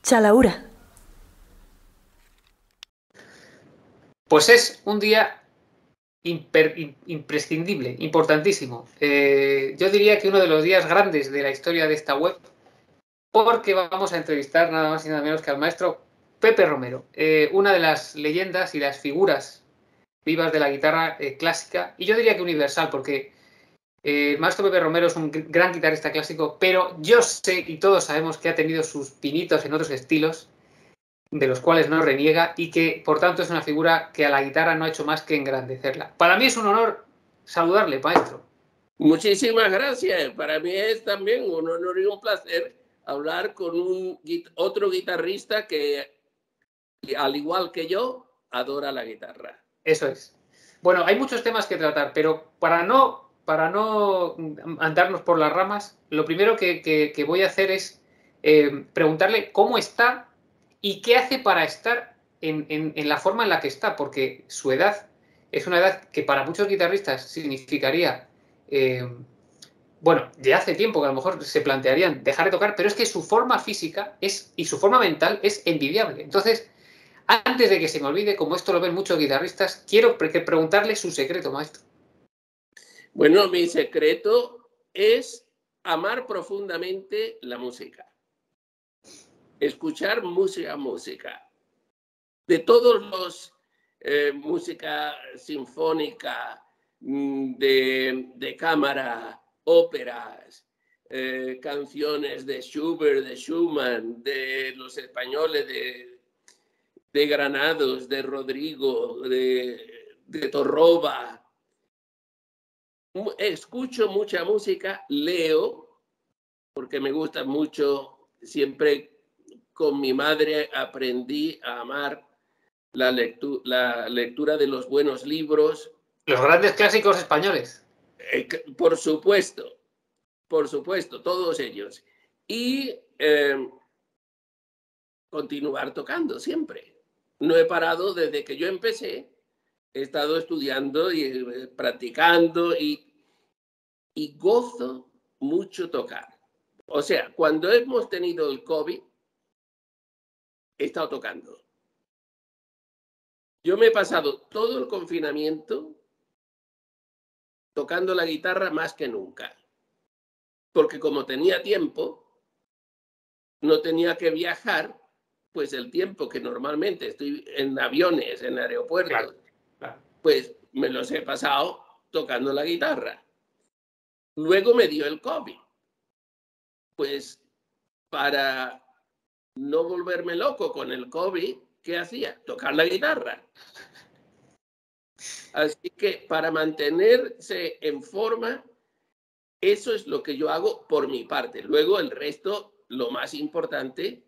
Chalaura. Pues es un día imprescindible, importantísimo. Yo diría que uno de los días grandes de la historia de esta web, porque vamos a entrevistar nada más y nada menos que al maestro Pepe Romero, una de las leyendas y las figuras vivas de la guitarra clásica, y yo diría que universal, porque el maestro Pepe Romero es un gran guitarrista clásico, pero yo sé y todos sabemos que ha tenido sus pinitos en otros estilos, de los cuales no reniega y que, por tanto, es una figura que a la guitarra no ha hecho más que engrandecerla. Para mí es un honor saludarle, maestro. Muchísimas gracias. Para mí es también un honor y un placer hablar con otro guitarrista que, al igual que yo, adora la guitarra. Eso es. Bueno, hay muchos temas que tratar, pero para no andarnos por las ramas, lo primero que voy a hacer es preguntarle cómo está y qué hace para estar en la forma en la que está, porque su edad es una edad que para muchos guitarristas significaría, bueno, ya hace tiempo que a lo mejor se plantearían dejar de tocar, pero es que su forma física y su forma mental es envidiable. Entonces, antes de que se me olvide, como esto lo ven muchos guitarristas, quiero preguntarle su secreto, maestro. Bueno, mi secreto es amar profundamente la música. Escuchar música. De todos los música sinfónica, de cámara, óperas, canciones de Schubert, de Schumann, de los españoles, de Granados, de Rodrigo, de Torroba. Escucho mucha música, leo, porque me gusta mucho. Siempre con mi madre aprendí a amar la lectura de los buenos libros. Los grandes clásicos españoles. Por supuesto, todos ellos. Y continuar tocando siempre. No he parado desde que yo empecé. He estado estudiando y practicando y gozo mucho tocar. O sea, cuando hemos tenido el COVID, he estado tocando. Yo me he pasado todo el confinamiento tocando la guitarra más que nunca. Porque como tenía tiempo, no tenía que viajar, pues el tiempo que normalmente estoy en aviones, en aeropuertos, claro. Pues me los he pasado tocando la guitarra. Luego me dio el COVID. Pues para no volverme loco con el COVID, ¿qué hacía? Tocar la guitarra. Así que para mantenerse en forma, eso es lo que yo hago por mi parte. Luego el resto, lo más importante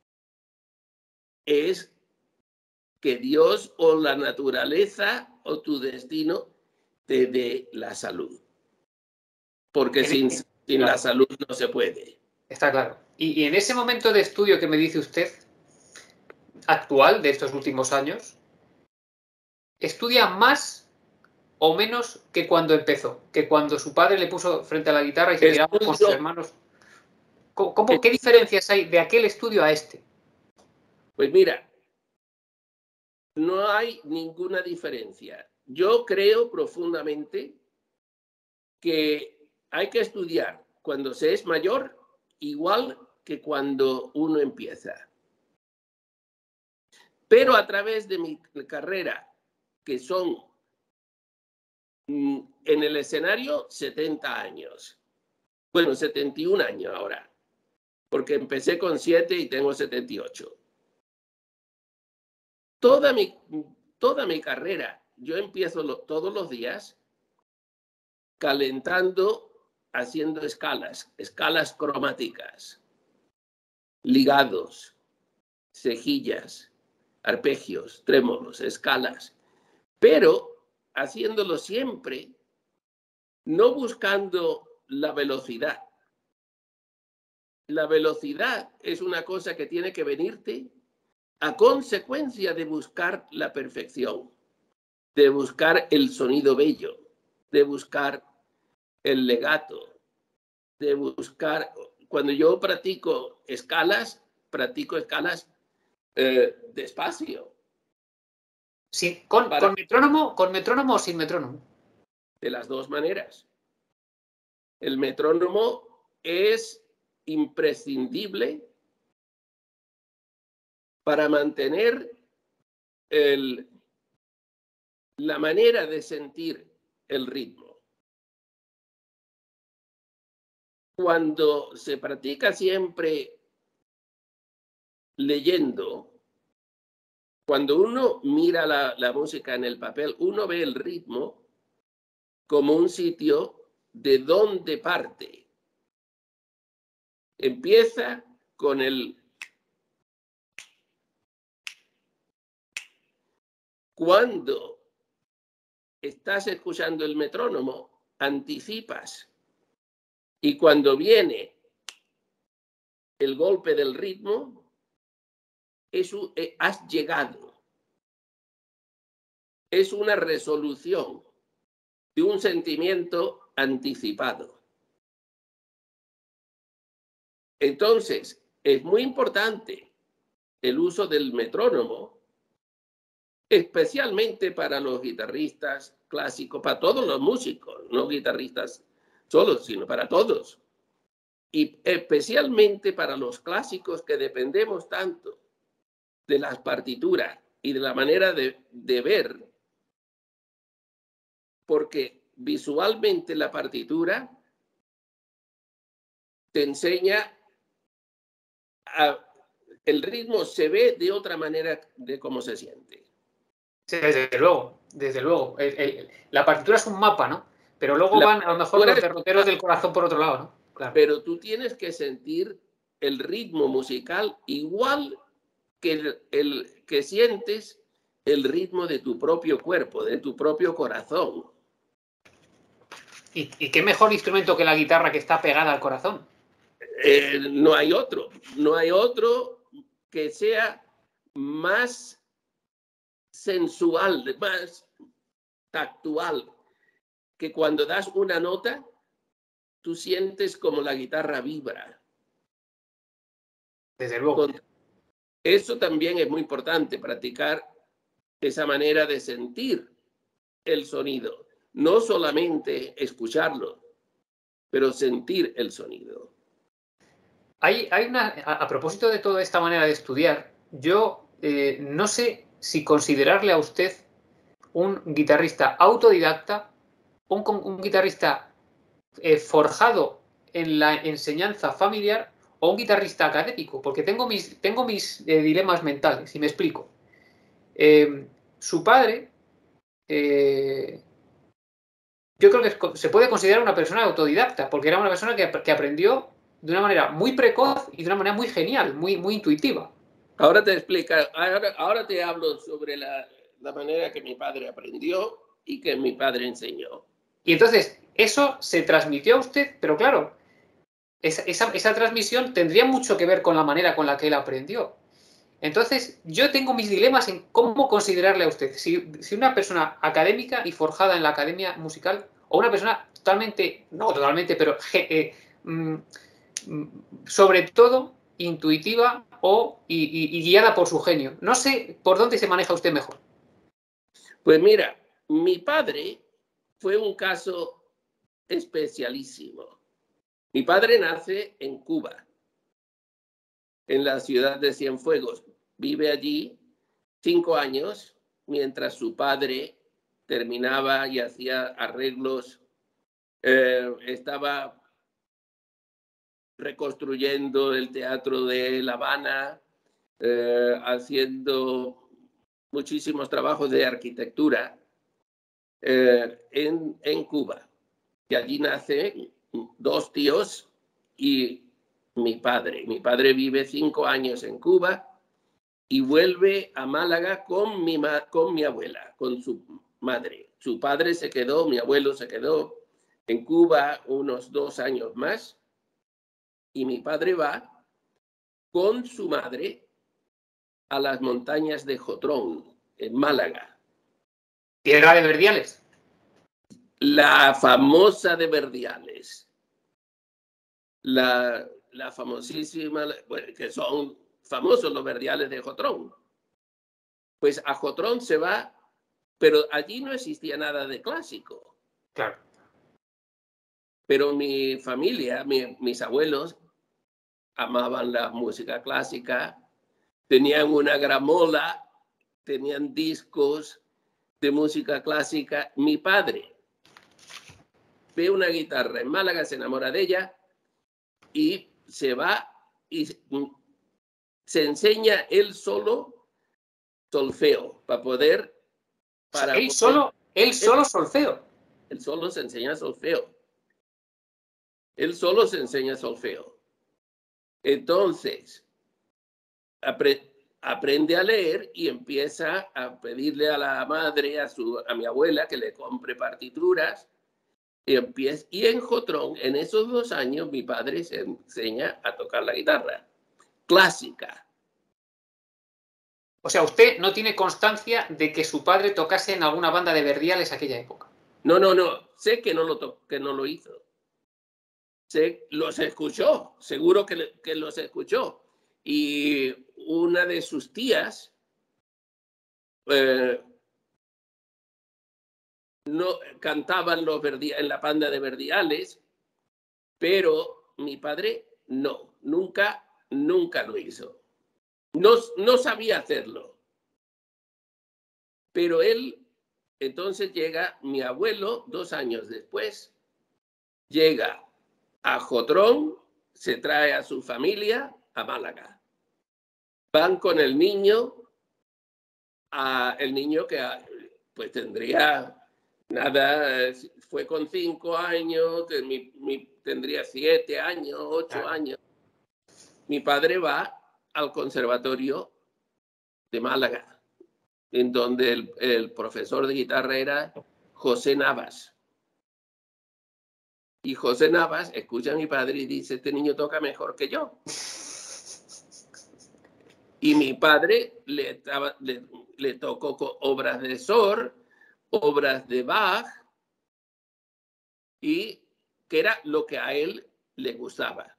es que Dios o la naturaleza o tu destino te dé la salud. Porque sin claro, la salud no se puede. Está claro. Y en ese momento de estudio que me dice usted, actual, de estos últimos años, ¿estudia más o menos que cuando empezó? Que cuando su padre le puso frente a la guitarra y se tiraba con sus hermanos. ¿Qué diferencias hay de aquel estudio a este? Pues mira, no hay ninguna diferencia. Yo creo profundamente que hay que estudiar cuando se es mayor igual que cuando uno empieza. Pero a través de mi carrera, que son en el escenario 70 años, bueno, 71 años ahora, porque empecé con 7 y tengo 78. Toda mi carrera, yo empiezo todos los días calentando, haciendo escalas cromáticas, ligados, cejillas, arpegios, trémolos, escalas, pero haciéndolo siempre, no buscando la velocidad. La velocidad es una cosa que tiene que venirte a consecuencia de buscar la perfección, de buscar el sonido bello, de buscar el legato, de buscar... Cuando yo practico escalas, practico escalas despacio. Sí, ¿con metrónomo o sin metrónomo? De las dos maneras. El metrónomo es imprescindible para mantener la manera de sentir el ritmo. Cuando se practica siempre leyendo, cuando uno mira la música en el papel, uno ve el ritmo como un sitio de donde parte. Empieza con el... Cuando estás escuchando el metrónomo, anticipas. Y cuando viene el golpe del ritmo, has llegado. Es una resolución de un sentimiento anticipado. Entonces, es muy importante el uso del metrónomo, especialmente para los guitarristas clásicos, para todos los músicos, no guitarristas solos, sino para todos. Y especialmente para los clásicos que dependemos tanto de las partituras y de la manera de ver, porque visualmente la partitura te enseña el ritmo, se ve de otra manera de cómo se siente. Sí, desde luego, desde luego. La partitura es un mapa, ¿no? Pero luego van a lo mejor los derroteros del corazón por otro lado, ¿no? Claro. Pero tú tienes que sentir el ritmo musical igual que que sientes el ritmo de tu propio cuerpo, de tu propio corazón. ¿Y qué mejor instrumento que la guitarra que está pegada al corazón? No hay otro. No hay otro que sea más sensual, más tactual, que cuando das una nota, tú sientes como la guitarra vibra. Desde luego. Eso también es muy importante, practicar esa manera de sentir el sonido. No solamente escucharlo, pero sentir el sonido. A propósito de toda esta manera de estudiar, yo no sé si considerarle a usted un guitarrista autodidacta, un guitarrista forjado en la enseñanza familiar o un guitarrista académico, porque tengo mis dilemas mentales, y me explico. Su padre, yo creo que se puede considerar una persona autodidacta, porque era una persona que aprendió de una manera muy precoz y de una manera muy genial, muy intuitiva. Ahora te explico, ahora te hablo sobre la manera que mi padre aprendió y que mi padre enseñó. Y entonces, eso se transmitió a usted, pero claro, esa transmisión tendría mucho que ver con la manera con la que él aprendió. Entonces, yo tengo mis dilemas en cómo considerarle a usted. Si una persona académica y forjada en la academia musical, o una persona totalmente, no totalmente, pero sobre todo intuitiva y guiada por su genio. No sé por dónde se maneja usted mejor. Pues mira, mi padre fue un caso especialísimo. Mi padre nace en Cuba, en la ciudad de Cienfuegos. Vive allí 5 años, mientras su padre terminaba y hacía arreglos. Estaba reconstruyendo el teatro de La Habana, haciendo muchísimos trabajos de arquitectura en Cuba. Y allí nacen 2 tíos y mi padre. Mi padre vive 5 años en Cuba y vuelve a Málaga con mi abuela, con su madre. Su padre se quedó, mi abuelo se quedó en Cuba unos 2 años más y mi padre va con su madre a las montañas de Jotrón, en Málaga. Tierra de Verdiales. La famosa de Verdiales. La famosísima, bueno, que son famosos los verdiales de Jotrón. Pues a Jotrón se va, pero allí no existía nada de clásico. Claro. Pero mi familia, mis abuelos, amaban la música clásica, tenían una gramola, tenían discos de música clásica. Mi padre ve una guitarra en Málaga, se enamora de ella y se va y se enseña él solo solfeo para poder... Él solo solfeo. Él solo se enseña solfeo. Él solo se enseña solfeo. Entonces, aprende a leer y empieza a pedirle a la madre, a mi abuela, que le compre partituras. Y en Jotrón, en esos 2 años, mi padre se enseña a tocar la guitarra clásica. O sea, usted no tiene constancia de que su padre tocase en alguna banda de verdiales aquella época. No. Sé que no lo hizo. Los escuchó, seguro que los escuchó. Y una de sus tías no cantaban en la banda de verdiales, pero mi padre nunca lo hizo. No sabía hacerlo. Pero entonces llega mi abuelo 2 años después, llega a Jotrón, se trae a su familia a Málaga. Van con el niño, el niño que pues tendría nada, fue con 5 años, tendría 7 años, 8 años. Mi padre va al conservatorio de Málaga, en donde el profesor de guitarra era José Navas. Y José Navas escucha a mi padre y dice, este niño toca mejor que yo. Y mi padre le tocó obras de Sor, obras de Bach, y que era lo que a él le gustaba.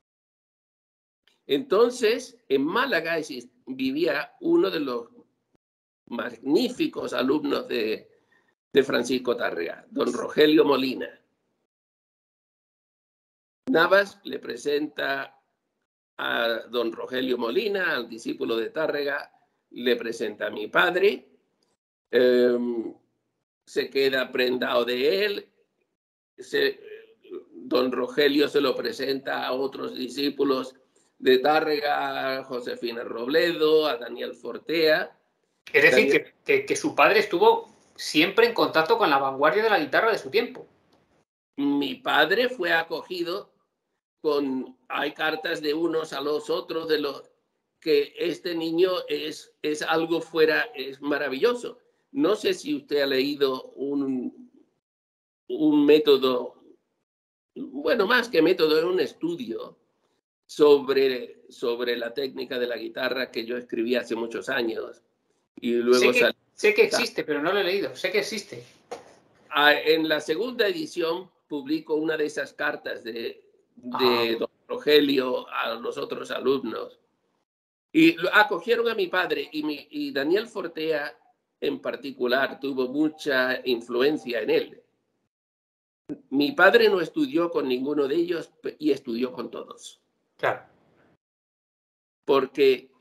Entonces, en Málaga vivía uno de los magníficos alumnos de Francisco Tárrega, don Rogelio Molina. Navas le presenta a don Rogelio Molina, al discípulo de Tárrega, le presenta a mi padre, se queda prendado de él, don Rogelio se lo presenta a otros discípulos de Tárrega, a Josefina Robledo, a Daniel Fortea. Es decir, que su padre estuvo siempre en contacto con la vanguardia de la guitarra de su tiempo. Mi padre fue acogido hay cartas de unos a los otros de que este niño es algo es maravilloso. No sé si usted ha leído un método, bueno, más que método, es un estudio sobre la técnica de la guitarra que yo escribí hace muchos años. Y luego sé que existe, pero no lo he leído. Sé que existe. En la segunda edición publico una de esas cartas de don Rogelio a los otros alumnos. Y acogieron a mi padre y Daniel Fortea en particular tuvo mucha influencia en él. Mi padre no estudió con ninguno de ellos y estudió con todos. Claro. Porque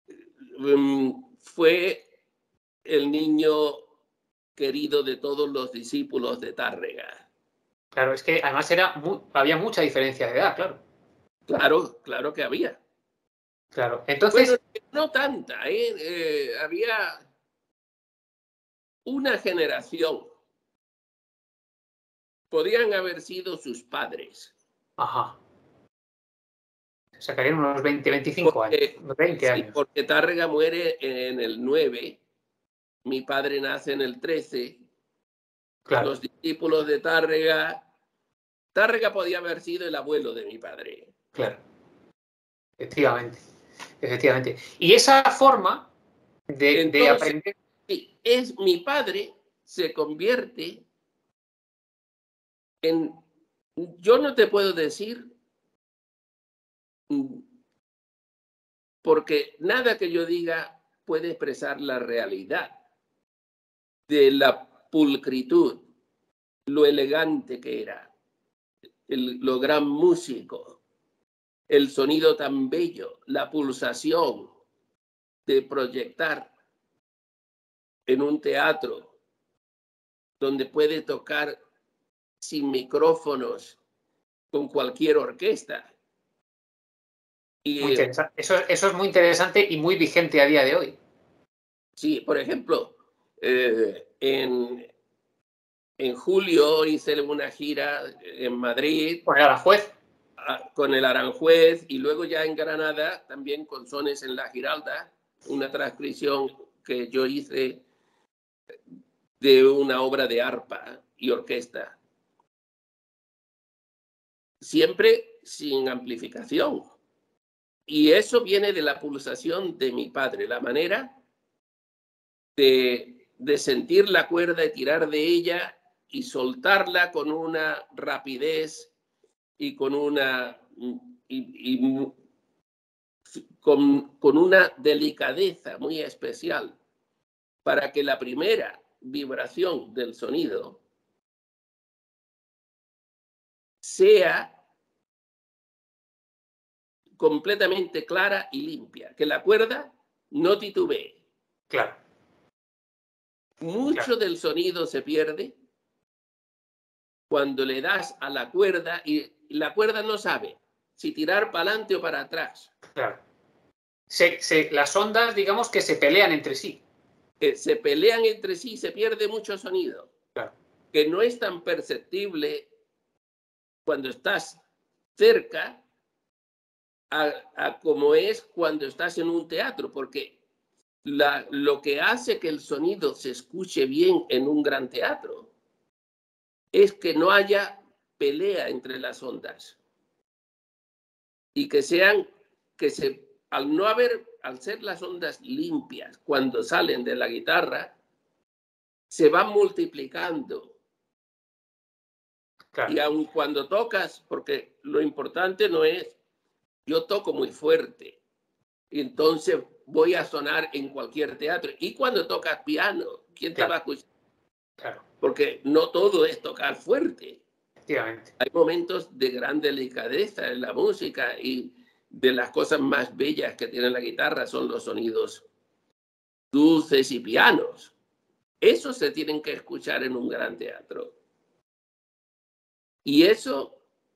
fue el niño querido de todos los discípulos de Tárrega. Claro, es que además había mucha diferencia de edad, claro. Claro que había. Claro, entonces... Bueno, no tanta, había una generación. Podían haber sido sus padres. Ajá. Sacarían unos 20, 25 años. 20 años. Sí, porque Tárrega muere en el 9, mi padre nace en el 13. Claro. Los discípulos de Tárrega podía haber sido el abuelo de mi padre. Claro. Efectivamente. Y esa forma de aprender... Sí, mi padre se convierte en... Yo no te puedo decir porque nada que yo diga puede expresar la realidad de la pulcritud, lo elegante que era, lo gran músico, el sonido tan bello, la pulsación de proyectar en un teatro donde puede tocar sin micrófonos con cualquier orquesta. Muy interesante. Eso es muy interesante y muy vigente a día de hoy. Sí, por ejemplo, en julio hice una gira en Madrid. Con el Aranjuez. Con el Aranjuez, y luego ya en Granada, también con Sones en la Giralda, una transcripción que yo hice de una obra de arpa y orquesta. Siempre sin amplificación. Y eso viene de la pulsación de mi padre, la manera de sentir la cuerda y tirar de ella y soltarla con una rapidez y con una con una delicadeza muy especial para que la primera vibración del sonido sea completamente clara y limpia, que la cuerda no titubee. Claro. Mucho del sonido se pierde cuando le das a la cuerda y la cuerda no sabe si tirar para adelante o para atrás. Claro. Las ondas, digamos que se pelean entre sí. Se pelean entre sí y se pierde mucho sonido. Claro. Que no es tan perceptible cuando estás cerca a como es cuando estás en un teatro, porque lo que hace que el sonido se escuche bien en un gran teatro es que no haya pelea entre las ondas y que al ser las ondas limpias cuando salen de la guitarra, se van multiplicando. Claro. Y aun cuando tocas, porque lo importante no es, yo toco muy fuerte, y entonces voy a sonar en cualquier teatro. Y cuando tocas piano, ¿quién te va a escuchar? Claro. Porque no todo es tocar fuerte. Efectivamente. Hay momentos de gran delicadeza en la música, y de las cosas más bellas que tiene la guitarra son los sonidos dulces y pianos. Esos se tienen que escuchar en un gran teatro. Y eso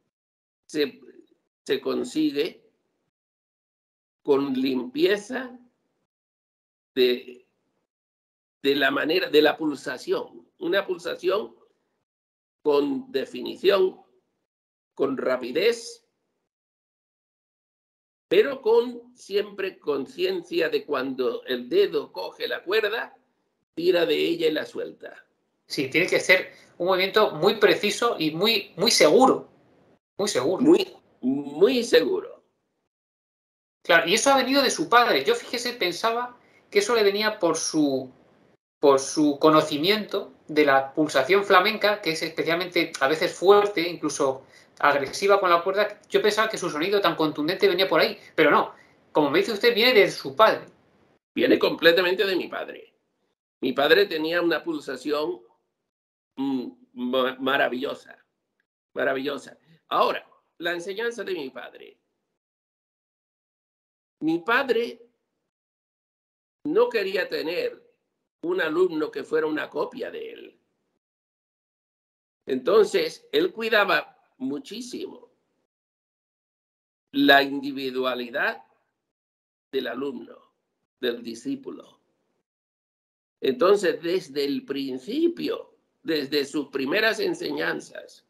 se consigue con limpieza de la manera, de la pulsación. Una pulsación con definición, con rapidez, pero con siempre conciencia de cuando el dedo coge la cuerda, tira de ella y la suelta. Sí, tiene que ser un movimiento muy preciso y muy seguro. Muy seguro. Muy seguro. Claro, y eso ha venido de su padre. Yo, fíjese, pensaba que eso le venía por su conocimiento de la pulsación flamenca, que es especialmente a veces fuerte, incluso agresiva con la cuerda. Yo pensaba que su sonido tan contundente venía por ahí, pero no. Como me dice usted, viene de su padre. Viene completamente de mi padre. Mi padre tenía una pulsación maravillosa, maravillosa. Ahora, la enseñanza de mi padre. Mi padre no quería tener un alumno que fuera una copia de él. Entonces, él cuidaba muchísimo la individualidad del alumno, del discípulo. Entonces, desde el principio, desde sus primeras enseñanzas,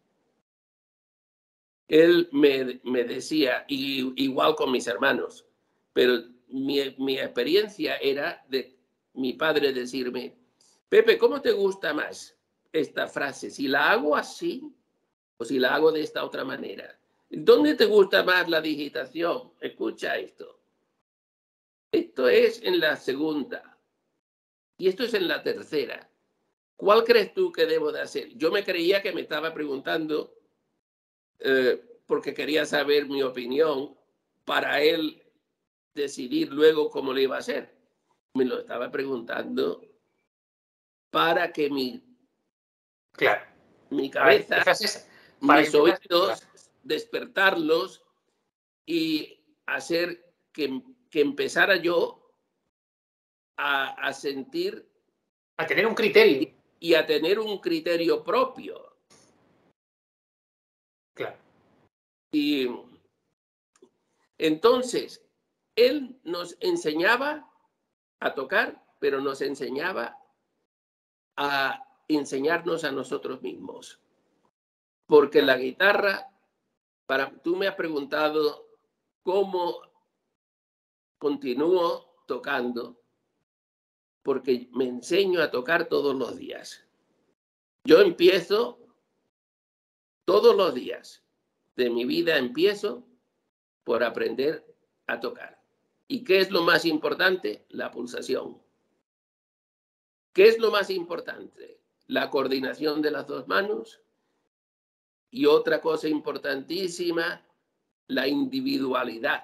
él me decía, y igual con mis hermanos, pero mi experiencia era de mi padre decirme: Pepe, ¿cómo te gusta más esta frase? ¿Si la hago así o si la hago de esta otra manera? ¿Dónde te gusta más la digitación? Escucha esto. Esto es en la segunda y esto es en la tercera. ¿Cuál crees tú que debo de hacer? Yo me creía que me estaba preguntando porque quería saber mi opinión para él decidir luego cómo lo iba a hacer. Me lo estaba preguntando para que mi cabeza, mis oídos, despertarlos y hacer que empezara yo a sentir, a tener un criterio y a tener un criterio propio. Claro. Y entonces él nos enseñaba a tocar, pero nos enseñaba a enseñarnos a nosotros mismos. Porque la guitarra, tú me has preguntado cómo continúo tocando, porque me enseño a tocar todos los días. Yo empiezo todos los días de mi vida, empiezo por aprender a tocar. ¿Y qué es lo más importante? La pulsación. ¿Qué es lo más importante? La coordinación de las dos manos. Y otra cosa importantísima, la individualidad.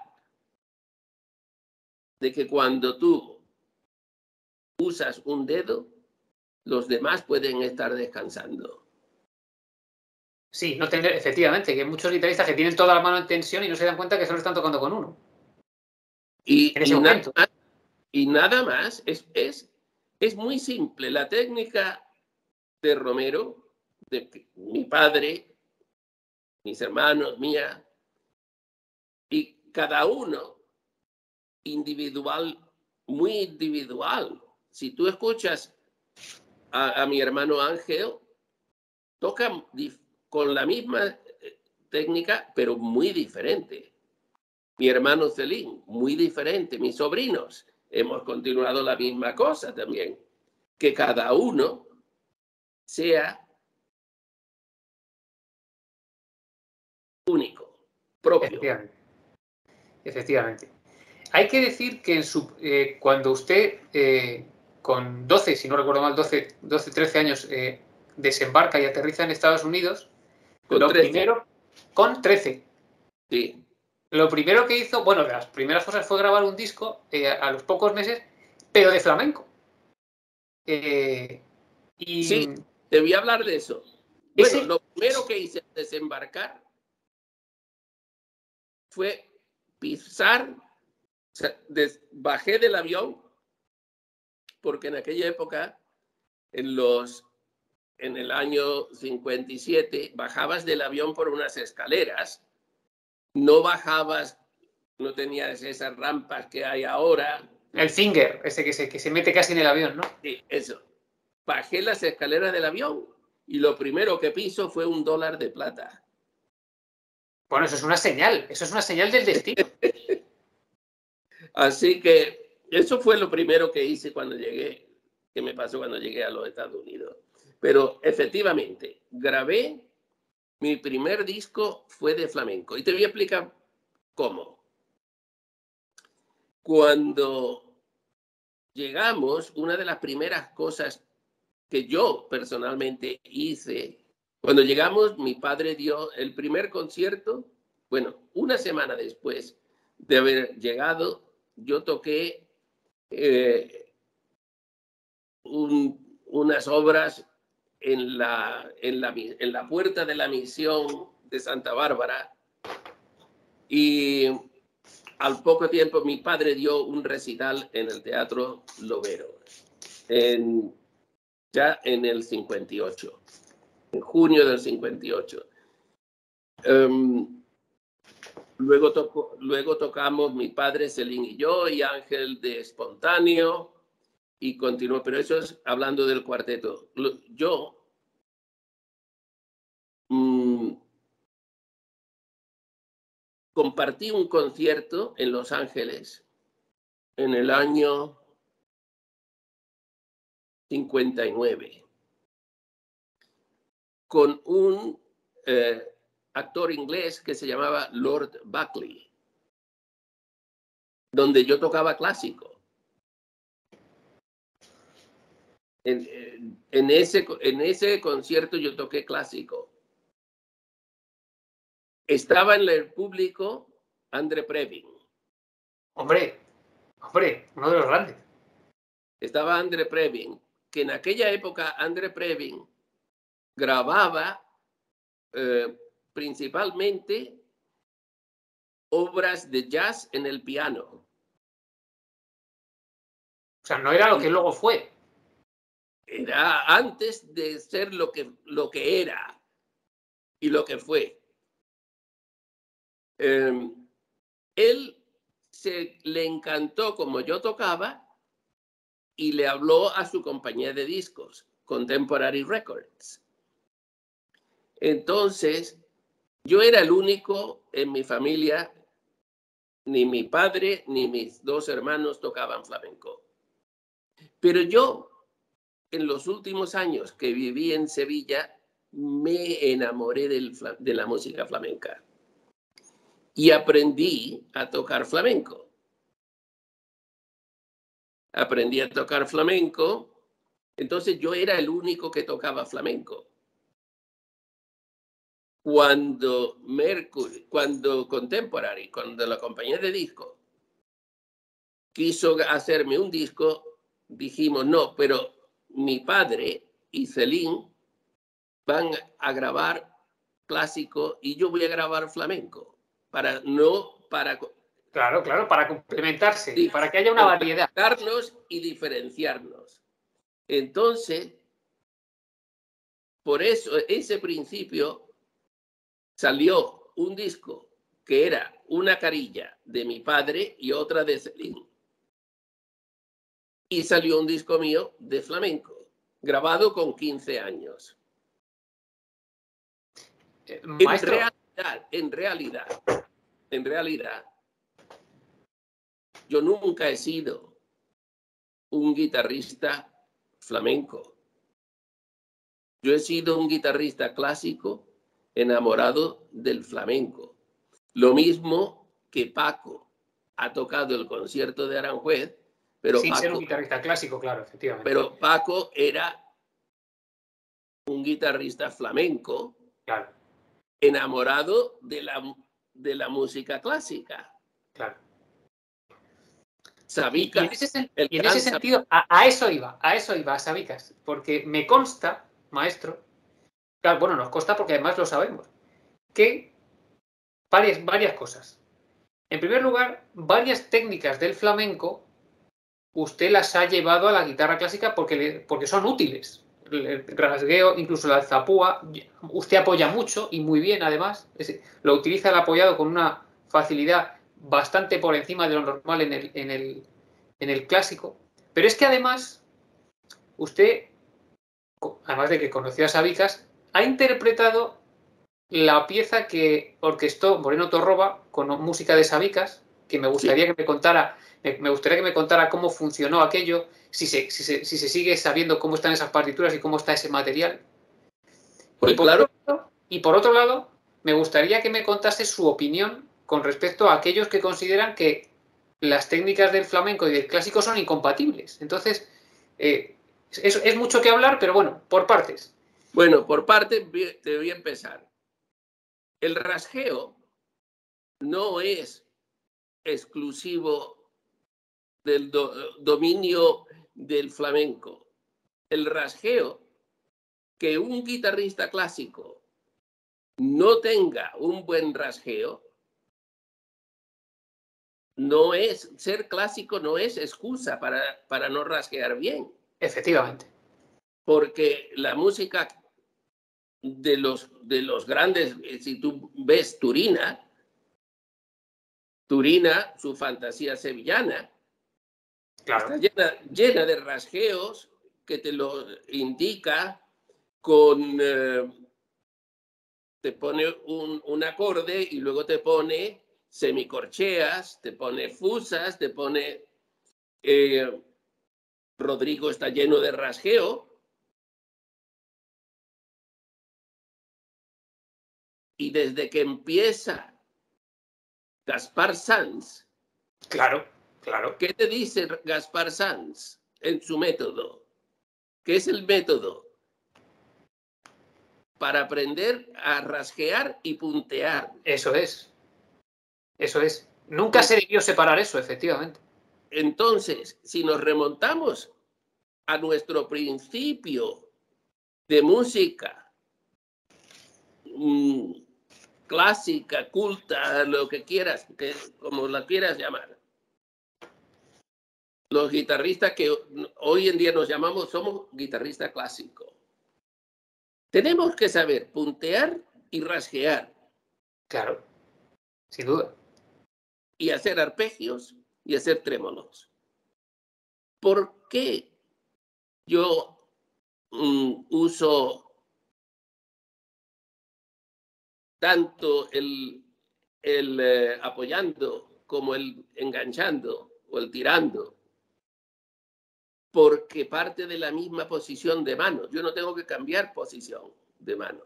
De que cuando tú usas un dedo, los demás pueden estar descansando. Sí, no tener, efectivamente, que hay muchos guitarristas que tienen toda la mano en tensión y no se dan cuenta que solo están tocando con uno. Y nada más, es muy simple. La técnica de Romero, de mi padre, mis hermanos, mía, y cada uno individual, muy individual. Si tú escuchas a mi hermano Ángel, toca con la misma técnica, pero muy diferente. Mi hermano Celín, muy diferente. Mis sobrinos, hemos continuado la misma cosa también. Que cada uno sea único, propio. Efectivamente. Hay que decir que cuando usted, con 12, si no recuerdo mal, 12, 13 años, desembarca y aterriza en Estados Unidos, con 13. Sí. Lo primero que hizo, bueno, de las primeras cosas fue grabar un disco a los pocos meses, pero de flamenco. Sí, te voy a hablar de eso. Bueno, lo primero que hice al desembarcar fue pisar, o sea, bajé del avión, porque en aquella época, en el año 57, bajabas del avión por unas escaleras, no bajabas, no tenías esas rampas que hay ahora. El finger, ese que se mete casi en el avión, ¿no? Sí, eso. Bajé las escaleras del avión y lo primero que piso fue $1 de plata. Bueno, eso es una señal del destino. Así que eso fue lo primero que hice cuando llegué, que me pasó cuando llegué a los Estados Unidos. Pero efectivamente, grabé, mi primer disco fue de flamenco. Y te voy a explicar cómo. Cuando llegamos, una de las primeras cosas que yo personalmente hice, cuando llegamos, mi padre dio el primer concierto. Bueno, una semana después de haber llegado, yo toqué unas obras en la puerta de la misión de Santa Bárbara, y al poco tiempo mi padre dio un recital en el Teatro Lobero, ya en el 58, en junio del 58. Luego tocamos mi padre, Celín y yo, y Ángel de Espontáneo, y continuó, pero eso es hablando del cuarteto. Yo compartí un concierto en Los Ángeles en el año 59 con un actor inglés que se llamaba Lord Buckley, donde yo tocaba clásico. En ese concierto yo toqué clásico. Estaba en el público Andre Previn, Hombre, uno de los grandes. Estaba Andre Previn, que en aquella época Andre Previn grababa principalmente obras de jazz en el piano. O sea, no era lo que luego fue. Era antes de ser lo que era y lo que fue. Él le encantó como yo tocaba y le habló a su compañía de discos, Contemporary Records. Entonces, yo era el único en mi familia, ni mi padre ni mis dos hermanos tocaban flamenco. Pero yo, en los últimos años que viví en Sevilla, me enamoré de la música flamenca y aprendí a tocar flamenco. Aprendí a tocar flamenco, entonces yo era el único que tocaba flamenco. Cuando Mercury, cuando Contemporary, cuando la compañía de disco quiso hacerme un disco, dijimos no, pero mi padre y Celine van a grabar clásico y yo voy a grabar flamenco para Claro, para complementarse, para que haya una variedad. Complementarnos y diferenciarnos. Entonces, por eso, ese principio salió un disco que era una carilla de mi padre y otra de Celine. Y salió un disco mío de flamenco, grabado con 15 años. Maestro. En realidad, yo nunca he sido un guitarrista flamenco. Yo he sido un guitarrista clásico enamorado del flamenco. Lo mismo que Paco ha tocado el concierto de Aranjuez, pero sin Paco, ser un guitarrista clásico, claro, efectivamente. Pero Paco era un guitarrista flamenco, claro, enamorado de la música clásica. Claro. Sabicas, y en ese sentido, a eso iba, a Sabicas, porque me consta, maestro, claro, bueno, nos consta porque además lo sabemos, que varias cosas. En primer lugar, varias técnicas del flamenco usted las ha llevado a la guitarra clásica porque son útiles. El rasgueo, incluso la alzapúa, usted apoya mucho y muy bien además, lo utiliza el apoyado con una facilidad bastante por encima de lo normal en el clásico. Pero es que además, usted, además de que conoció a Sabicas, ha interpretado la pieza que orquestó Moreno Torroba con música de Sabicas, que me gustaría que me contara, cómo funcionó aquello, si se sigue sabiendo cómo están esas partituras y cómo está ese material. Pues claro. Y por otro lado, me gustaría que me contase su opinión con respecto a aquellos que consideran que las técnicas del flamenco y del clásico son incompatibles. Entonces, es mucho que hablar, pero bueno, por partes. Bueno, por partes te voy a empezar. El rasgueo no es exclusivo del dominio del flamenco. El rasgueo, que un guitarrista clásico no tenga un buen rasgueo, ser clásico no es excusa para no rasguear bien. Efectivamente. Porque la música de los grandes, si tú ves Turina, su fantasía sevillana, claro, está llena de rasgueos que te lo indica con... te pone un acorde y luego te pone semicorcheas, te pone fusas, te pone... Rodrigo está lleno de rasgueo. Y desde que empieza Gaspar Sanz. Claro. ¿Qué te dice Gaspar Sanz en su método? ¿Qué es el método? Para aprender a rasguear y puntear. Eso es. Nunca se debió separar eso, efectivamente. Entonces, si nos remontamos a nuestro principio de música clásica, culta, lo que quieras, como la quieras llamar, los guitarristas que hoy en día nos llamamos, somos guitarristas clásicos. Tenemos que saber puntear y rasguear. Claro, sin duda. Y hacer arpegios y hacer trémolos. ¿Por qué yo uso tanto el apoyando como el enganchando o el tirando? Porque parte de la misma posición de mano. Yo no tengo que cambiar posición de mano.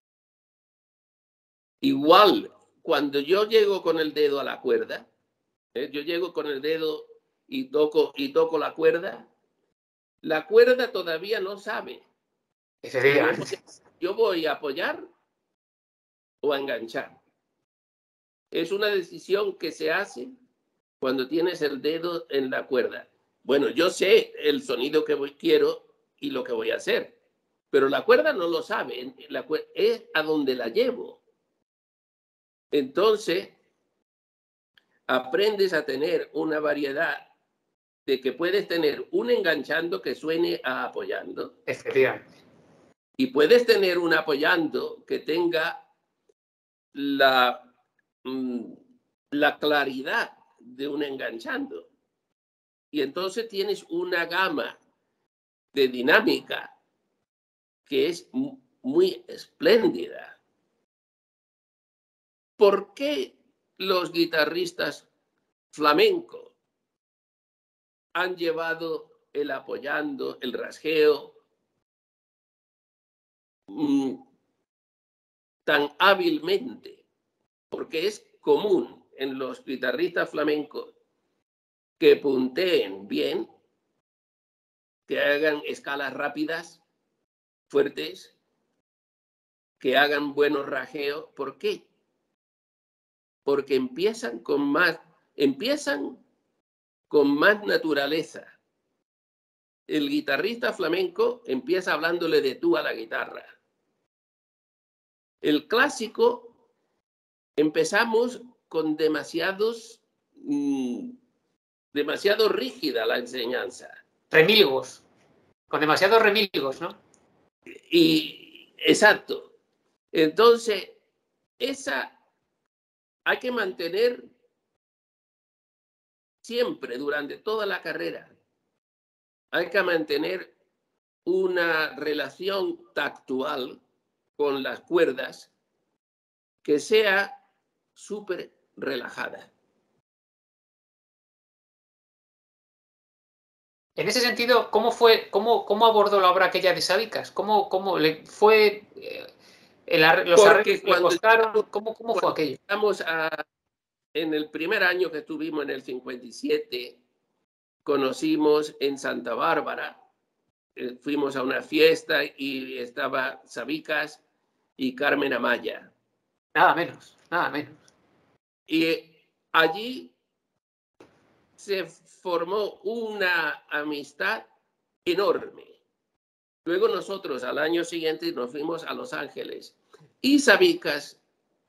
Igual, cuando yo llego con el dedo a la cuerda, yo llego con el dedo y toco la cuerda todavía no sabe. Yo voy a apoyar o a enganchar. Es una decisión que se hace cuando tienes el dedo en la cuerda. Bueno, yo sé el sonido que quiero y lo que voy a hacer, pero la cuerda no lo sabe, es a donde la llevo. Entonces, aprendes a tener una variedad de que puedes tener un enganchando que suene a apoyando. Efectivamente. Y puedes tener un apoyando que tenga la claridad de un enganchando. Y entonces tienes una gama de dinámica que es muy espléndida. ¿Por qué los guitarristas flamencos han llevado el apoyando, el rasgueo tan hábilmente? Porque es común en los guitarristas flamencos que punteen bien, que hagan escalas rápidas, fuertes, que hagan buenos rajeos. ¿Por qué? Porque empiezan con más naturaleza. El guitarrista flamenco empieza hablándole de tú a la guitarra. El clásico empezamos con demasiado rígida la enseñanza. Remilgos, con demasiados remilgos, ¿no? Y exacto. Entonces, hay que mantener siempre, durante toda la carrera, hay que mantener una relación tactual con las cuerdas que sea súper relajada. En ese sentido, ¿cómo abordó la obra aquella de Sabicas? ¿Cómo le fue los arreglos que le costaron? ¿Cómo fue aquello? En el primer año que estuvimos en el 57, conocimos en Santa Bárbara, fuimos a una fiesta y estaba Sabicas y Carmen Amaya. Nada menos, nada menos. Y allí se formó una amistad enorme. Luego nosotros al año siguiente nos fuimos a Los Ángeles y Sabicas,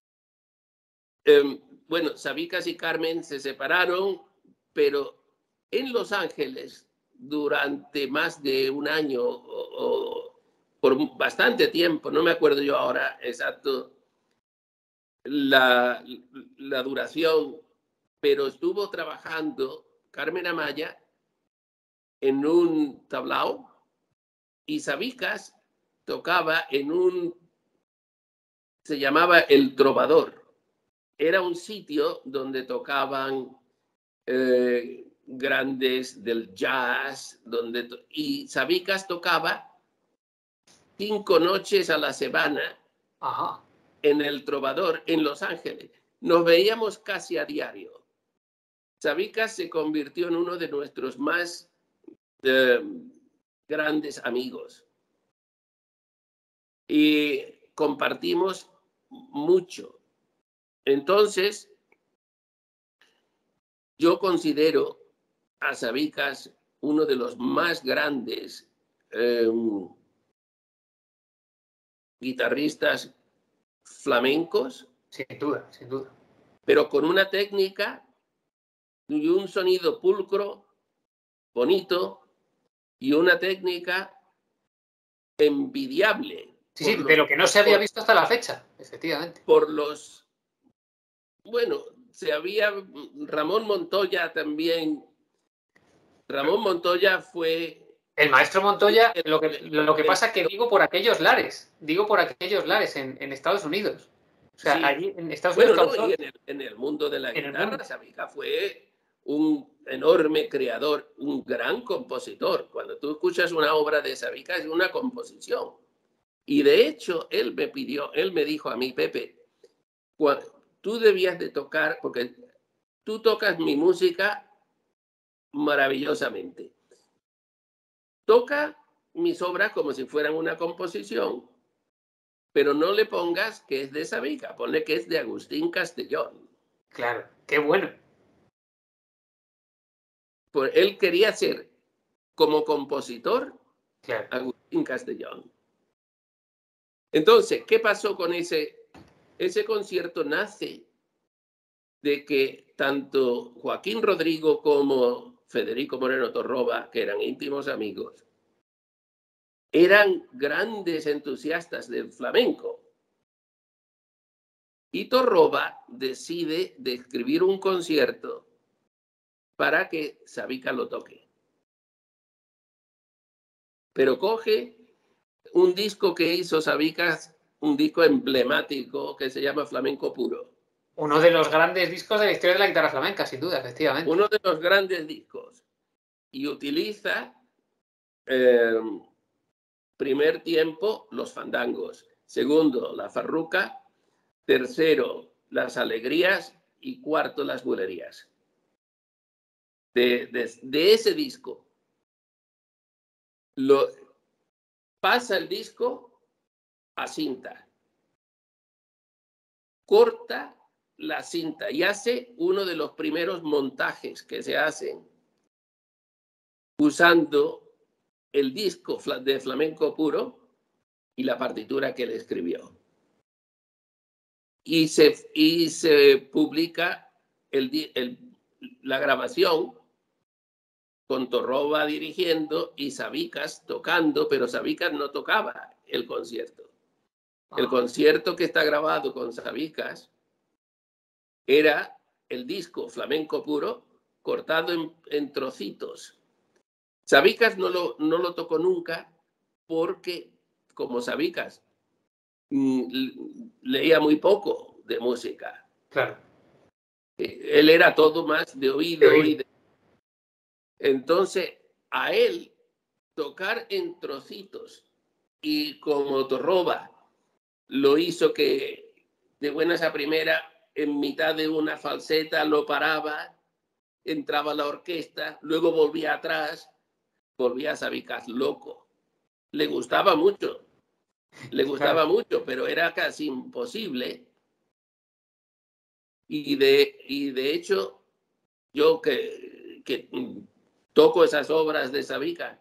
Sabicas y Carmen se separaron, pero en Los Ángeles durante más de un año o por bastante tiempo, no me acuerdo yo ahora exacto la duración, pero estuvo trabajando Carmen Amaya en un tablao y Sabicas tocaba se llamaba El Trovador. Era un sitio donde tocaban grandes del jazz, y Sabicas tocaba 5 noches a la semana. Ajá. En El Trovador, en Los Ángeles. Nos veíamos casi a diario. Sabicas se convirtió en uno de nuestros más grandes amigos. Y compartimos mucho. Entonces, yo considero a Sabicas uno de los más grandes guitarristas flamencos. Sin duda, sin duda. Pero con una técnica y un sonido pulcro, bonito, y una técnica envidiable. Sí, pero que no se había visto hasta la fecha, efectivamente. Bueno, Ramón Montoya también. Ramón Montoya fue... El maestro Montoya, lo que pasa es que digo por aquellos lares en Estados Unidos. O sea, sí. Allí en Estados Unidos causó... y en el mundo de la guitarra, Sabica fue un enorme creador, un gran compositor. Cuando tú escuchas una obra de Sabica es una composición. Y de hecho, él me dijo a mí, Pepe, tú debías de tocar, porque tú tocas mi música maravillosamente. Toca mis obras como si fueran una composición, pero no le pongas que es de Sabica, ponle que es de Agustín Castellón. Claro, qué bueno. Pues él quería ser, como compositor, claro, Agustín Castellón. Entonces, ¿qué pasó con ese concierto? Nace de que tanto Joaquín Rodrigo como Federico Moreno Torroba, que eran íntimos amigos, eran grandes entusiastas del flamenco. Y Torroba decide de escribir un concierto para que Sabica lo toque. Pero coge un disco que hizo Sabicas, un disco emblemático que se llama Flamenco Puro. Uno de los grandes discos de la historia de la guitarra flamenca, sin duda, efectivamente. Uno de los grandes discos. Y utiliza, primer tiempo, los fandangos. Segundo, la farruca. Tercero, las alegrías. Y cuarto, las bulerías. De ese disco. Pasa el disco a cinta. Corta la cinta y hace uno de los primeros montajes que se hacen usando el disco de Flamenco Puro y la partitura que él escribió. Y se publica la grabación con Torroba dirigiendo y Sabicas tocando, pero Sabicas no tocaba el concierto. El concierto que está grabado con Sabicas era el disco Flamenco Puro cortado en trocitos. Sabicas no lo tocó nunca porque, como Sabicas leía muy poco de música. Claro. Él era todo más de oído. Entonces, a él tocar en trocitos y como Torroba lo hizo que de buenas a primera, en mitad de una falseta lo paraba, entraba la orquesta, luego volvía atrás, volvía a Sabicas loco. Le gustaba mucho, pero era casi imposible. Y de hecho, yo que toco esas obras de Sabicas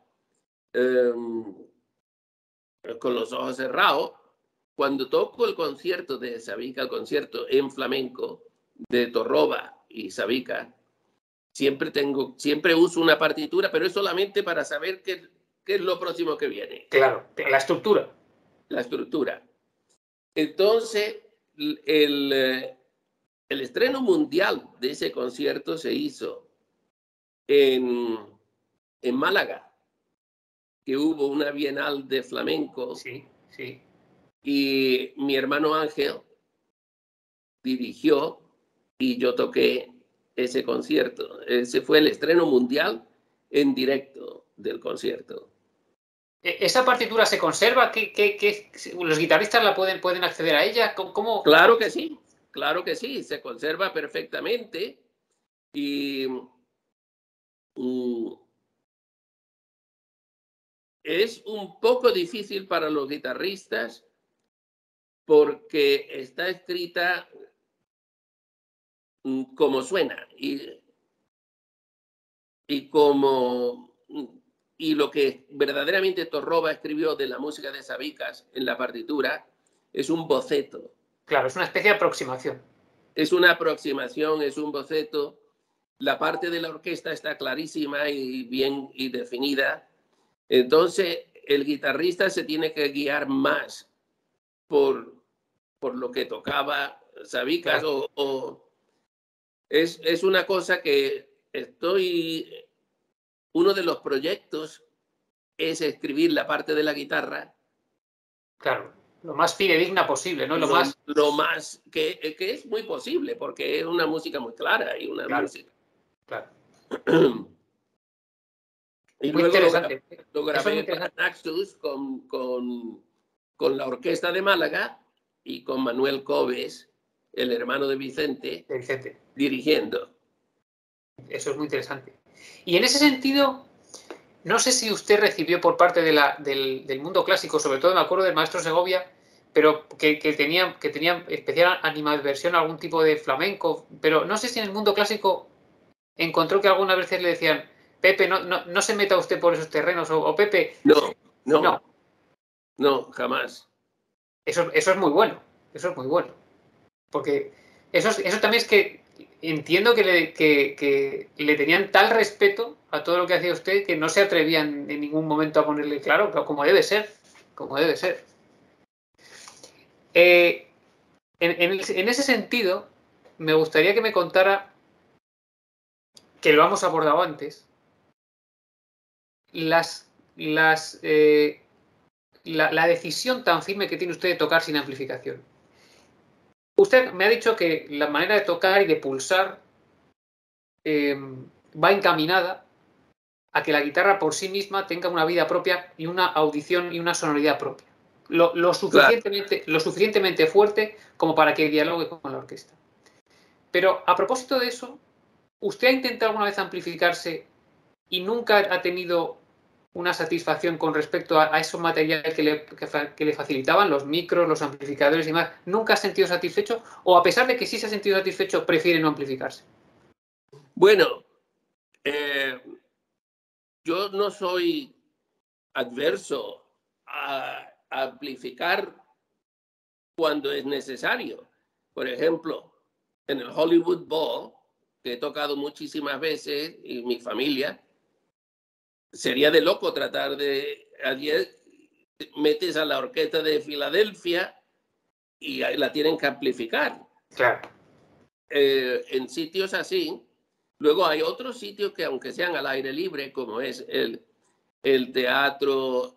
con los ojos cerrados, cuando toco el concierto de Sabica, el concierto en flamenco de Torroba y Sabica, siempre uso una partitura, pero es solamente para saber qué es lo próximo que viene. Claro, la estructura. La estructura. Entonces, el estreno mundial de ese concierto se hizo en Málaga, que hubo una bienal de flamenco. Sí, sí. Y mi hermano Ángel dirigió y yo toqué ese concierto. Ese fue el estreno mundial en directo del concierto. ¿Esa partitura se conserva? ¿Los guitarristas la pueden acceder a ella? ¿Cómo? Claro que sí, se conserva perfectamente. Y es un poco difícil para los guitarristas porque está escrita como suena. Y y lo que verdaderamente Torroba escribió de la música de Sabicas en la partitura es un boceto. Claro, es una especie de aproximación. Es una aproximación, es un boceto. La parte de la orquesta está clarísima y bien y definida. Entonces, el guitarrista se tiene que guiar más por lo que tocaba Sabicas, claro. Es una cosa que uno de los proyectos es escribir la parte de la guitarra. Claro, lo más fidedigna posible, ¿no? Lo más que es muy posible, porque es una música muy clara y una claro, música. Claro. Y muy luego interesante. lo grabé para Naxos con la Orquesta de Málaga y con Manuel Cobes, el hermano de Vicente, dirigiendo. Eso es muy interesante. Y en ese sentido, no sé si usted recibió por parte del mundo clásico, sobre todo me acuerdo del maestro Segovia, pero que tenía especial animadversión a algún tipo de flamenco, pero no sé si en el mundo clásico encontró que algunas veces le decían, Pepe, no se meta usted por esos terrenos, o Pepe... No, jamás. Eso es muy bueno, porque eso también es que entiendo que le tenían tal respeto a todo lo que hacía usted que no se atrevían en ningún momento a ponerle claro, como debe ser, en ese sentido, me gustaría que me contara, que lo hemos abordado antes, la decisión tan firme que tiene usted de tocar sin amplificación. Usted me ha dicho que la manera de tocar y de pulsar va encaminada a que la guitarra por sí misma tenga una vida propia y una audición y una sonoridad propia. Lo suficientemente fuerte como para que dialogue con la orquesta. Pero a propósito de eso, ¿usted ha intentado alguna vez amplificarse y nunca ha tenido una satisfacción con respecto a esos materiales que le facilitaban, los micros, los amplificadores y demás? ¿Nunca ha sentido satisfecho? ¿O a pesar de que sí se ha sentido satisfecho, prefiere no amplificarse? Bueno, yo no soy adverso a amplificar cuando es necesario. Por ejemplo, en el Hollywood Bowl, que he tocado muchísimas veces, y mi familia, sería de loco tratar de... Ayer metes a la orquesta de Filadelfia y la tienen que amplificar. Claro. En sitios así. Luego hay otros sitios que, aunque sean al aire libre, como es el teatro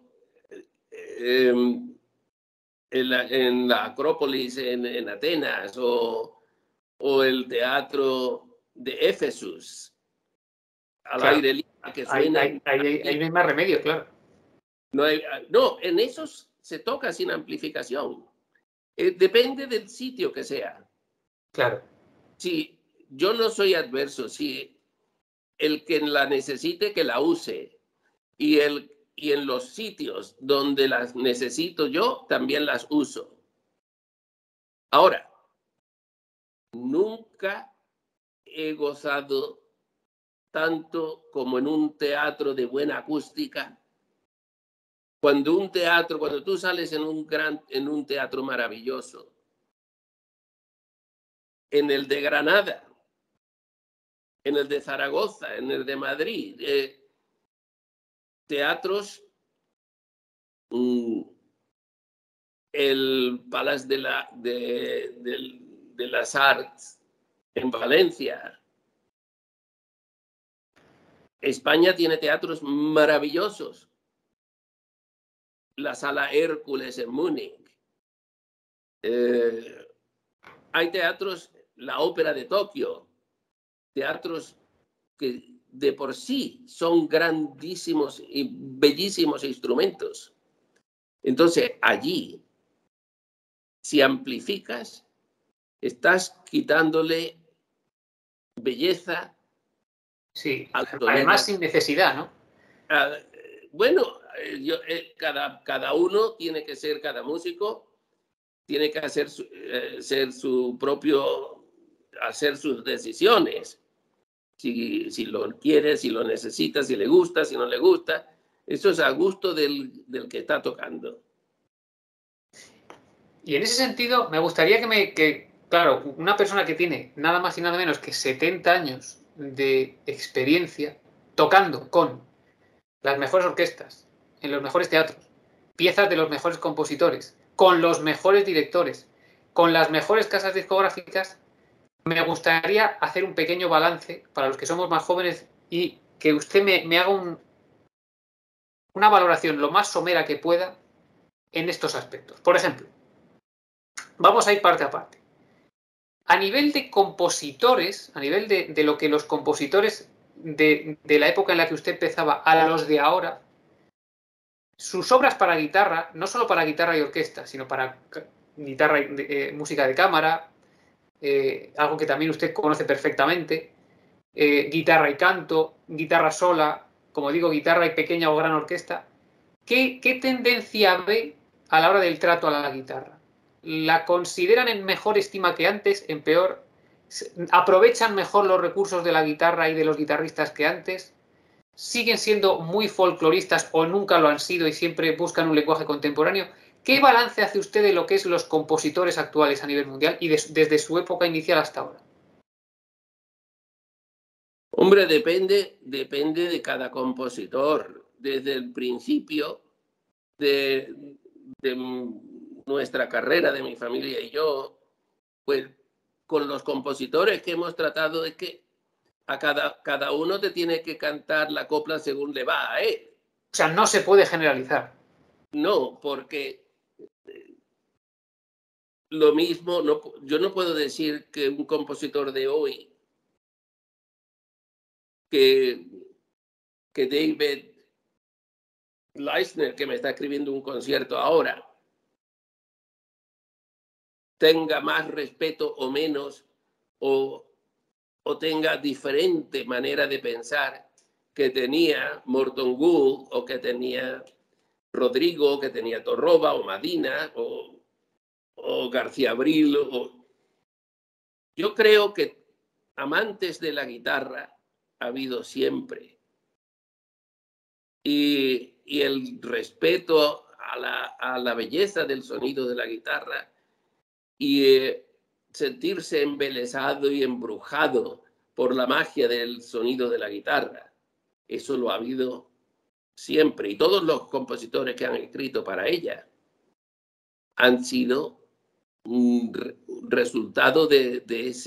en la Acrópolis en Atenas, o el teatro de Éfesus, al aire libre, que suena. Ahí no hay más remedio, claro. No, en esos se toca sin amplificación. Depende del sitio que sea. Claro. Si yo no soy adverso, si el que la necesite, que la use. Y en los sitios donde las necesito yo, también las uso. Ahora, nunca he gozado tanto como en un teatro de buena acústica. Cuando tú sales en un teatro maravilloso, en el de Granada, en el de Zaragoza, en el de Madrid, teatros, el Palace de las Arts en Valencia. España tiene teatros maravillosos. La Sala Hércules en Múnich. Hay teatros, la Ópera de Tokio, teatros que de por sí son grandísimos y bellísimos instrumentos. Entonces, allí, si amplificas, estás quitándole belleza. Sí, además sin necesidad, ¿no? Bueno, cada uno tiene que ser, cada músico tiene que ser su propio, hacer sus decisiones. si lo quiere, si lo necesita, si le gusta, si no le gusta. Eso es a gusto del que está tocando. Y en ese sentido, me gustaría claro, una persona que tiene nada más y nada menos que 70 años de experiencia tocando con las mejores orquestas, en los mejores teatros, piezas de los mejores compositores, con los mejores directores, con las mejores casas discográficas, me gustaría hacer un pequeño balance para los que somos más jóvenes y que usted me haga una valoración lo más somera que pueda en estos aspectos. Por ejemplo, vamos a ir parte a parte. A nivel de compositores, a nivel de lo que los compositores de la época en la que usted empezaba a los de ahora, sus obras para guitarra, no solo para guitarra y orquesta, sino para guitarra y música de cámara, algo que también usted conoce perfectamente, guitarra y canto, guitarra sola, como digo, guitarra y pequeña o gran orquesta. ¿Qué tendencia ve a la hora del trato a la guitarra? ¿La consideran en mejor estima que antes, en peor? ¿Aprovechan mejor los recursos de la guitarra y de los guitarristas que antes? ¿Siguen siendo muy folcloristas o nunca lo han sido y siempre buscan un lenguaje contemporáneo? ¿Qué balance hace usted de lo que es los compositores actuales a nivel mundial y desde su época inicial hasta ahora? Hombre, depende de cada compositor. Desde el principio de nuestra carrera, de mi familia y yo, pues con los compositores que hemos tratado es que a cada uno te tiene que cantar la copla según le va a él. O sea, no se puede generalizar. No, porque lo mismo, yo no puedo decir que un compositor de hoy, que David Leisner, que me está escribiendo un concierto ahora, tenga más respeto o menos, o tenga diferente manera de pensar que tenía Morton Gould, o que tenía Rodrigo, que tenía Torroba, o Madina, o García Abril. Yo creo que amantes de la guitarra ha habido siempre. Y el respeto a la belleza del sonido de la guitarra y sentirse embelesado y embrujado por la magia del sonido de la guitarra. Eso lo ha habido siempre. Y todos los compositores que han escrito para ella han sido un resultado de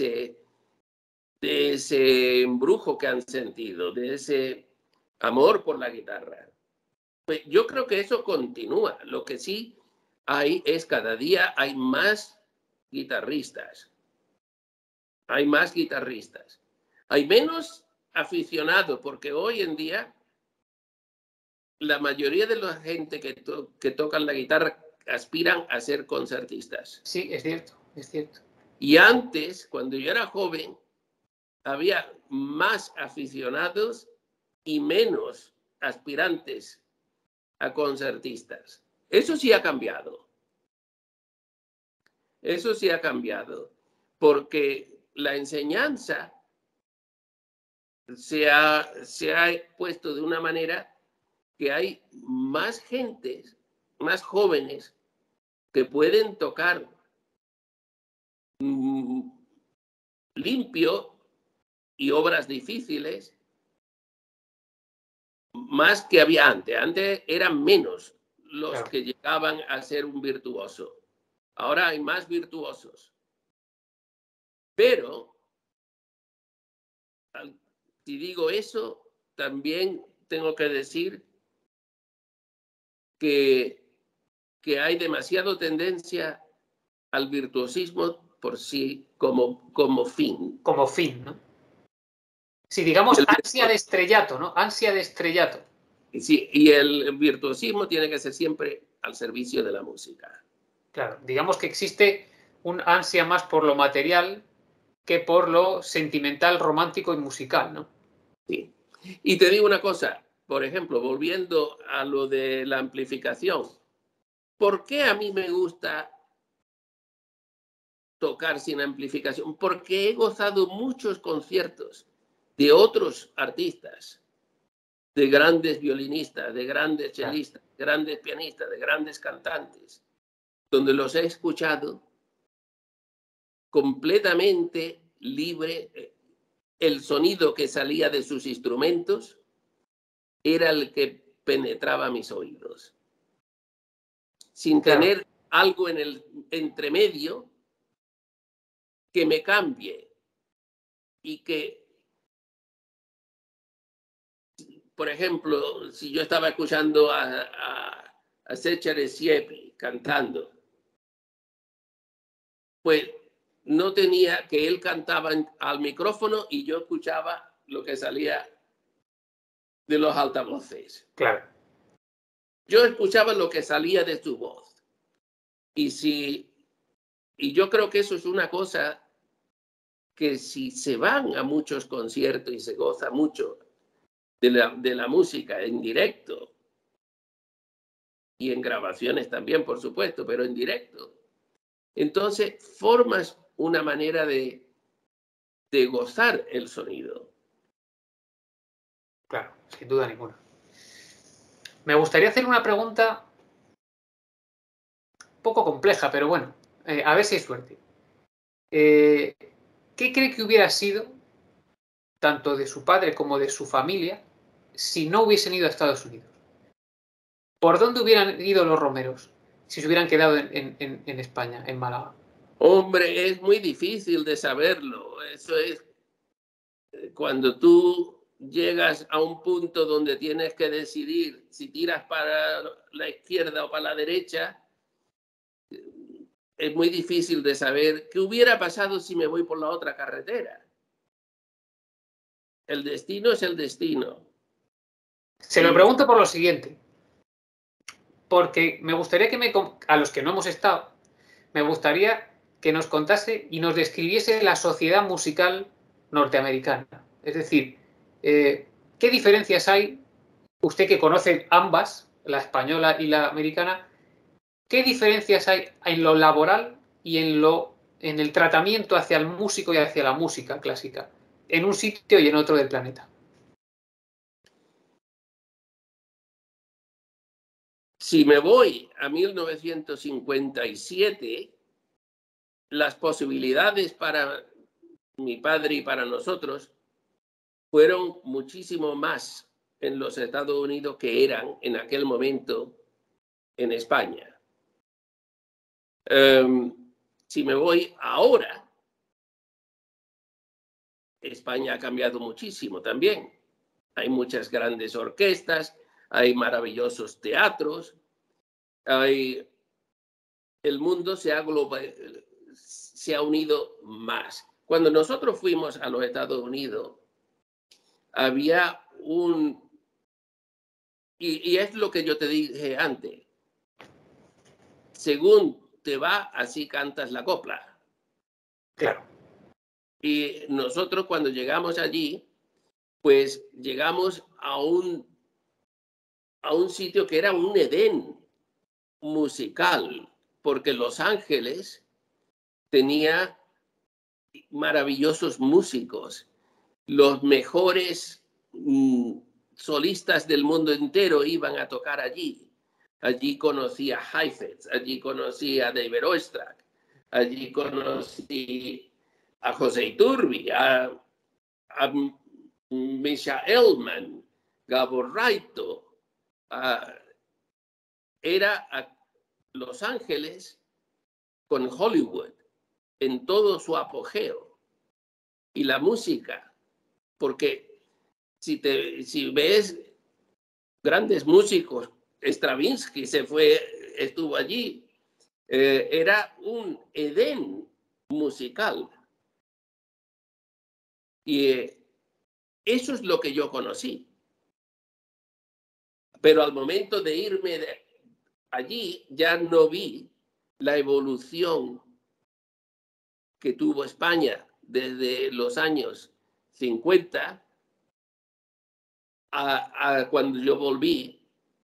ese embrujo que han sentido, de ese amor por la guitarra. Pues yo creo que eso continúa. Lo que sí hay es cada día hay más guitarristas. Hay más guitarristas. Hay menos aficionados, porque hoy en día la mayoría de la gente que tocan la guitarra aspiran a ser concertistas. Sí, es cierto, es cierto. Y antes, cuando yo era joven, había más aficionados y menos aspirantes a concertistas. Eso sí ha cambiado. Eso sí ha cambiado, porque la enseñanza se ha puesto de una manera que hay más gente, más jóvenes, que pueden tocar limpio y obras difíciles, más que había antes. Antes eran menos los que llegaban a ser un virtuoso. Ahora hay más virtuosos. Pero, si digo eso, también tengo que decir que hay demasiada tendencia al virtuosismo por sí como fin. Como fin, ¿no? Sí, digamos ansia de estrellato, ¿no? Ansia de estrellato. Sí, y el virtuosismo tiene que ser siempre al servicio de la música. Claro, digamos que existe un ansia más por lo material que por lo sentimental, romántico y musical, ¿no? Sí. Y te digo una cosa, por ejemplo, volviendo a lo de la amplificación, ¿por qué a mí me gusta tocar sin amplificación? Porque he gozado muchos conciertos de otros artistas, de grandes violinistas, de grandes chelistas, de grandes pianistas, de grandes cantantes, donde los he escuchado completamente libre. El sonido que salía de sus instrumentos era el que penetraba mis oídos, sin tener algo en el entremedio que me cambie y que, por ejemplo, si yo estaba escuchando a Sechere Siepi cantando, pues no tenía que él cantaba al micrófono y yo escuchaba lo que salía de los altavoces. Claro. Yo escuchaba lo que salía de su voz. Y yo creo que eso es una cosa que si se van a muchos conciertos y se goza mucho de la música en directo y en grabaciones también, por supuesto, pero en directo, entonces formas una manera de gozar el sonido. Claro, sin duda ninguna. Me gustaría hacer una pregunta un poco compleja, pero bueno, a ver si hay suerte. ¿Qué cree que hubiera sido, tanto de su padre como de su familia, si no hubiesen ido a Estados Unidos? ¿Por dónde hubieran ido los Romeros si se hubieran quedado en España, en Málaga? Hombre, es muy difícil de saberlo. Eso es cuando tú llegas a un punto donde tienes que decidir si tiras para la izquierda o para la derecha. Es muy difícil de saber qué hubiera pasado si me voy por la otra carretera. El destino es el destino. Se lo pregunto por lo siguiente, porque me gustaría a los que no hemos estado, me gustaría que nos contase y nos describiese la sociedad musical norteamericana. Es decir, ¿qué diferencias hay, usted que conoce ambas, la española y la americana, qué diferencias hay en lo laboral y en el tratamiento hacia el músico y hacia la música clásica, en un sitio y en otro del planeta? Si me voy a 1957, las posibilidades para mi padre y para nosotros fueron muchísimo más en los Estados Unidos que eran en aquel momento en España. Si me voy ahora, España ha cambiado muchísimo también. Hay muchas grandes orquestas, hay maravillosos teatros, el mundo se ha unido más. Cuando nosotros fuimos a los Estados Unidos, había y es lo que yo te dije antes, según te va, así cantas la copla. Claro. Y nosotros cuando llegamos allí, pues llegamos a un sitio que era un Edén musical, porque Los Ángeles tenía maravillosos músicos, los mejores solistas del mundo entero iban a tocar allí. Allí conocí a Heifetz, allí conocí a David Oistrakh, allí conocí a José Iturbi, a Misha Elman, Gabor Raito. Era a Los Ángeles con Hollywood en todo su apogeo. Y la música, porque si ves grandes músicos, Stravinsky estuvo allí, era un Edén musical. Y eso es lo que yo conocí. Pero al momento de irme allí, ya no vi la evolución que tuvo España desde los años 50 a cuando yo volví,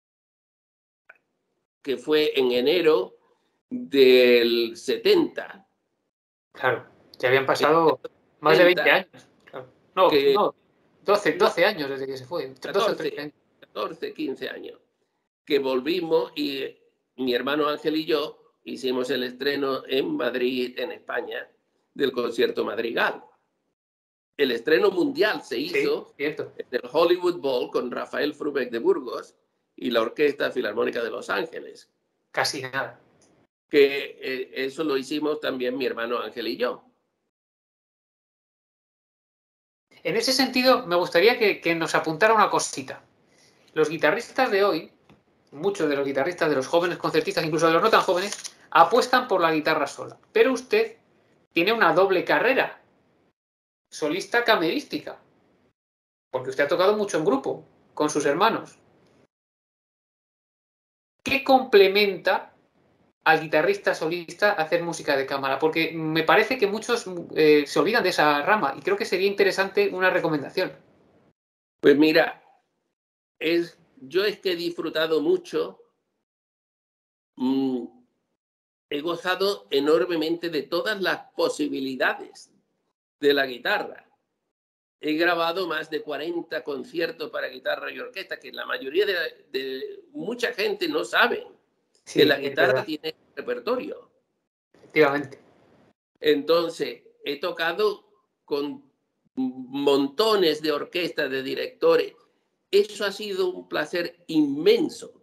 que fue en enero del 70. Claro, ya habían pasado más de 20 años. Claro. No, 12 años desde que se fue. 12 o 13 años. 14, 15 años. Que volvimos y mi hermano Ángel y yo hicimos el estreno en Madrid, en España, del concierto Madrigal. El estreno mundial se hizo en el Hollywood Bowl con Rafael Frubeck de Burgos y la Orquesta Filarmónica de Los Ángeles. Casi nada. Que eso lo hicimos también mi hermano Ángel y yo. En ese sentido, me gustaría que nos apuntara una cosita. Los guitarristas de hoy, muchos de los guitarristas, de los jóvenes concertistas, incluso de los no tan jóvenes, apuestan por la guitarra sola. Pero usted tiene una doble carrera, solista camerística, porque usted ha tocado mucho en grupo, con sus hermanos. ¿Qué complementa al guitarrista solista hacer música de cámara? Porque me parece que muchos se olvidan de esa rama y creo que sería interesante una recomendación. Pues mira, yo es que he disfrutado mucho, he gozado enormemente de todas las posibilidades de la guitarra. He grabado más de 40 conciertos para guitarra y orquesta, que la mayoría de mucha gente no sabe que la guitarra tiene repertorio. Efectivamente. Entonces, he tocado con montones de orquestas, de directores. Eso ha sido un placer inmenso.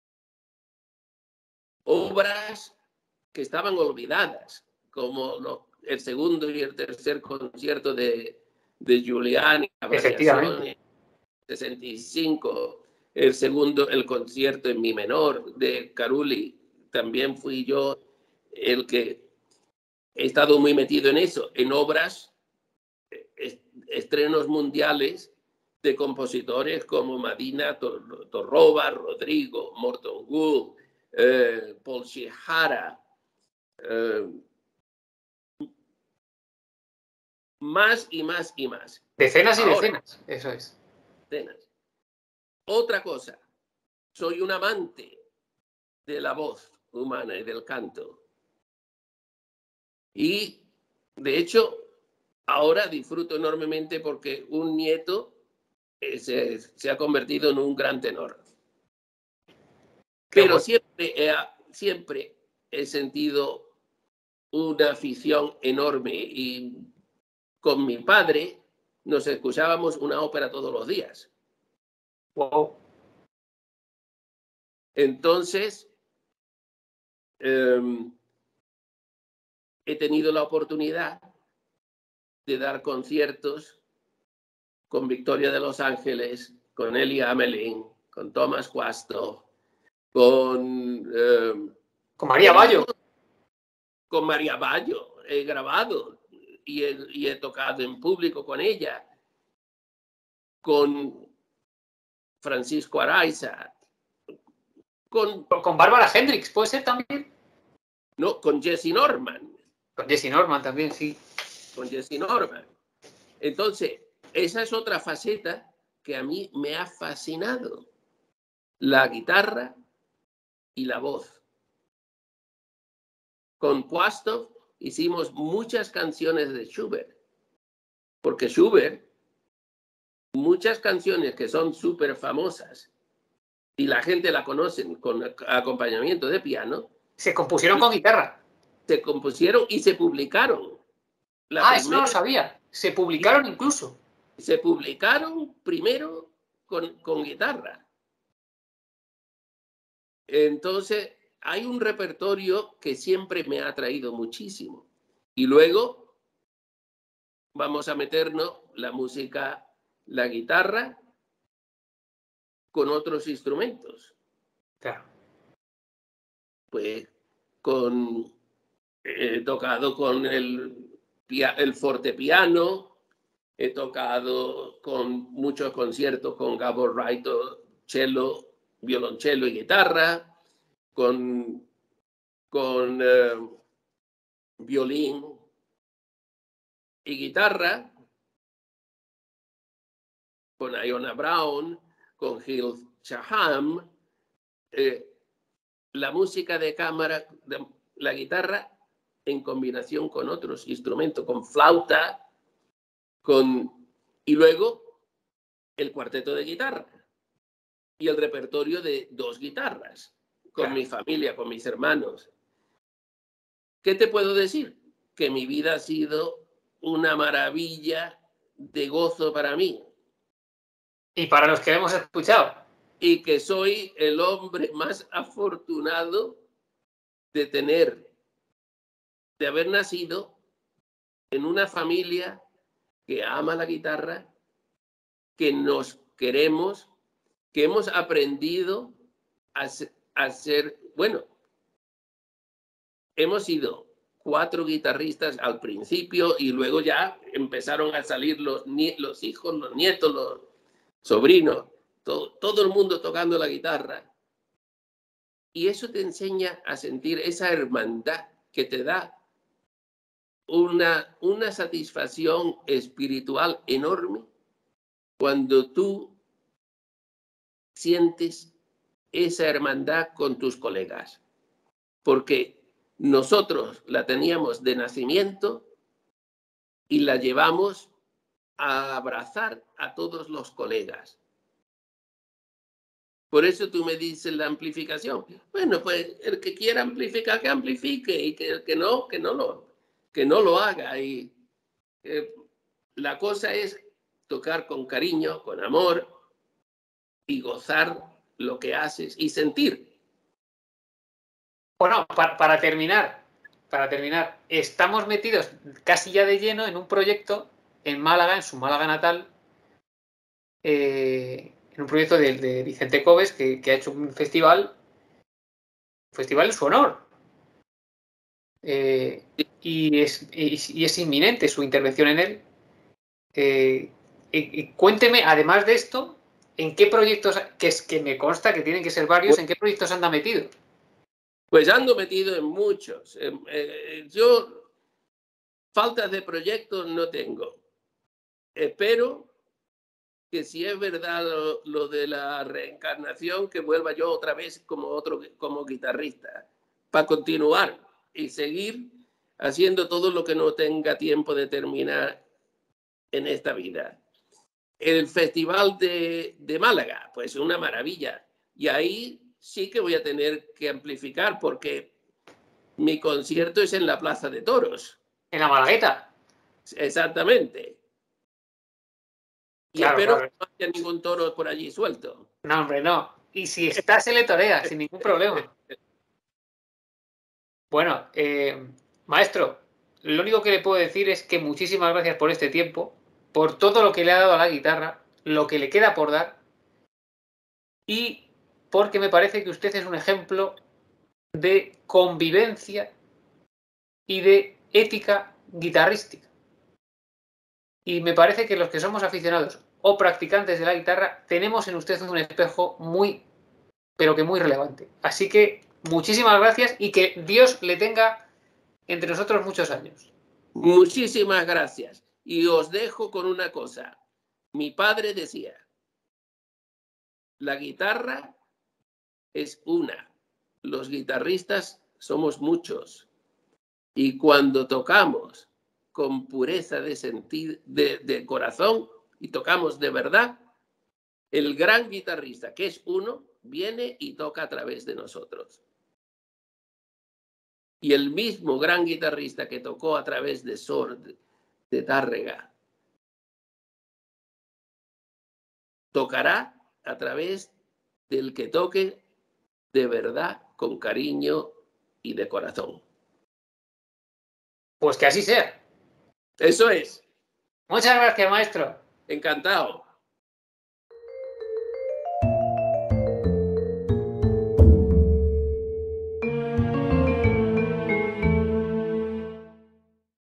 Obras que estaban olvidadas, como el segundo y el tercer concierto de Giuliani, Efectivamente. 65, el concierto en mi menor de Carulli, también fui yo el que he estado muy metido en eso, en obras, estrenos mundiales de compositores como Madina Torroba, Rodrigo, Morton Gould, Paul Shihara, más y más y más. Decenas y decenas, eso es. Decenas. Otra cosa, soy un amante de la voz humana y del canto. Y, de hecho, ahora disfruto enormemente porque un nieto se ha convertido en un gran tenor. Pero siempre he sentido una afición enorme y con mi padre nos escuchábamos una ópera todos los días. Wow. Entonces, he tenido la oportunidad de dar conciertos con Victoria de Los Ángeles, con Elie Hamelin, con Thomas Quasthoff, con María Bayo. Con María Bayo he grabado y he tocado en público con ella, con Francisco Araiza, con Bárbara Hendricks, ¿puede ser también? No, con Jessye Norman. Con Jessye Norman también, sí. Con Jessye Norman. Entonces, esa es otra faceta que a mí me ha fascinado. La guitarra y la voz. Con Quasthoff hicimos muchas canciones de Schubert. Porque Schubert, muchas canciones que son súper famosas y la gente la conoce con acompañamiento de piano, se compusieron con guitarra. Se compusieron y se publicaron. Eso no lo sabía. Se publicaron incluso. Se publicaron primero con guitarra. Entonces, hay un repertorio que siempre me ha atraído muchísimo. Y luego vamos a meternos la música, la guitarra, con otros instrumentos. Claro. Pues he tocado con el fortepiano, he tocado con muchos conciertos con Gabor Raito, cello, violonchelo y guitarra, con violín y guitarra, con Iona Brown, con Gil Shaham, la música de cámara, la guitarra en combinación con otros instrumentos, con flauta, y luego el cuarteto de guitarra y el repertorio de 2 guitarras, con mi familia, con mis hermanos. ¿Qué te puedo decir? Que mi vida ha sido una maravilla de gozo para mí. Y para los que hemos escuchado. Y que soy el hombre más afortunado de haber nacido en una familia que ama la guitarra, que nos queremos, que hemos aprendido a ser, bueno, hemos sido 4 guitarristas al principio y luego ya empezaron a salir los hijos, los nietos, los sobrinos, todo el mundo tocando la guitarra. Y eso te enseña a sentir esa hermandad que te da una satisfacción espiritual enorme cuando tú sientes esa hermandad con tus colegas. Porque nosotros la teníamos de nacimiento y la llevamos a abrazar a todos los colegas. Por eso tú me dices la amplificación. Bueno, pues el que quiera amplificar, que amplifique, y el que no lo haga. Y la cosa es tocar con cariño, con amor, y gozar lo que haces y sentir. Bueno, para terminar, estamos metidos casi ya de lleno en un proyecto en Málaga, en su Málaga natal, en un proyecto de Vicente Coves, que ha hecho un festival en su honor. Y es inminente su intervención en él. Y cuénteme, además de esto, ¿en qué proyectos, que me consta que tienen que ser varios, en qué proyectos anda metido? Pues ando metido en muchos. Yo faltas de proyectos no tengo. Espero que si es verdad lo de la reencarnación, que vuelva yo otra vez como guitarrista, para continuar y seguir haciendo todo lo que no tenga tiempo de terminar en esta vida. El Festival de Málaga, pues una maravilla. Y ahí sí que voy a tener que amplificar porque mi concierto es en la Plaza de Toros. En la Malagueta. Exactamente. Y claro, espero claro. que no haya ningún toro por allí suelto. No, hombre, no. Y si está, se le torea, sin ningún problema. Bueno, maestro, lo único que le puedo decir es que muchísimas gracias por este tiempo, por todo lo que le ha dado a la guitarra, lo que le queda por dar, y porque me parece que usted es un ejemplo de convivencia y de ética guitarrística. Y me parece que los que somos aficionados o practicantes de la guitarra tenemos en usted un espejo muy, pero que muy relevante. Así que muchísimas gracias y que Dios le tenga entre nosotros muchos años. Muchísimas gracias. Y os dejo con una cosa. Mi padre decía, la guitarra es una. Los guitarristas somos muchos. Y cuando tocamos con pureza de corazón y tocamos de verdad, el gran guitarrista, que es uno, viene y toca a través de nosotros. Y el mismo gran guitarrista que tocó a través de Sor, de Tárrega, tocará a través del que toque de verdad, con cariño y de corazón. Pues que así sea. Eso es. Muchas gracias, maestro. Encantado.